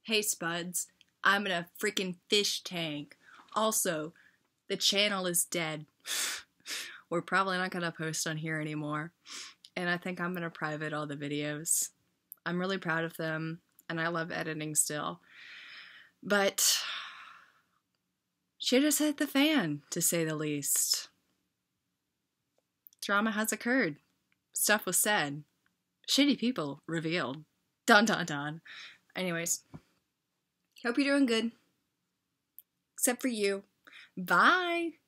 Hey Spuds, I'm in a freaking fish tank. Also, the channel is dead. We're probably not gonna post on here anymore. And I think I'm gonna private all the videos. I'm really proud of them, and I love editing still. But shit has hit the fan, to say the least. Drama has occurred. Stuff was said. Shitty people revealed. Dun dun dun. Anyways, hope you're doing good. Except for you. Bye!